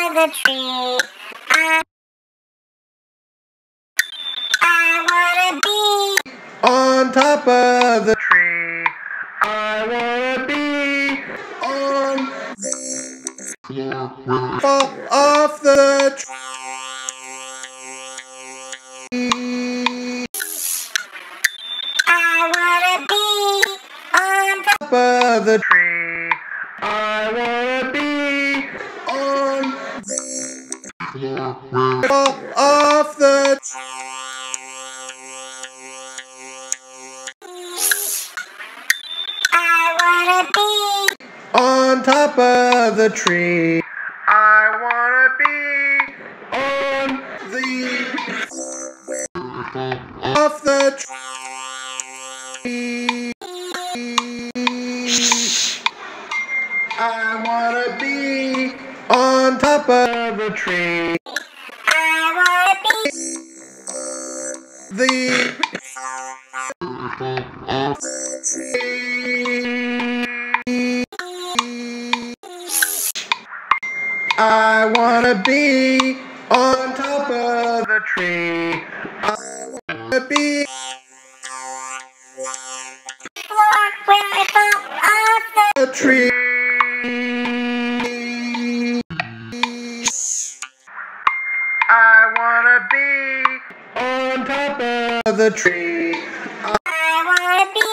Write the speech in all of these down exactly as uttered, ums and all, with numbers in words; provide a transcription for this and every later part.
of the tree. I, I wanna be on top of the tree. I wanna be on the floor. Fall off the tree. I wanna be on top of the tree. I wanna be on the floor. Fall off the tree. I wanna be on top of the tree. I wanna be on the off the tree. I wanna be on top of the tree. I wanna be The I wanna be on top of the tree. I wanna be floor where I fall off the the tree. I wanna be on top of the tree. I wanna be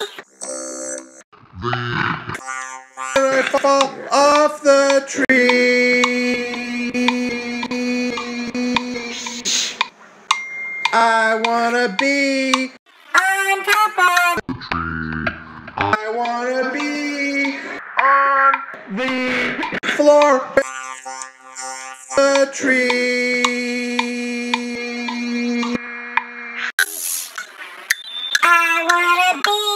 I fall off the tree. I wanna be on top of I wanna be on the floor the tree. I wanna be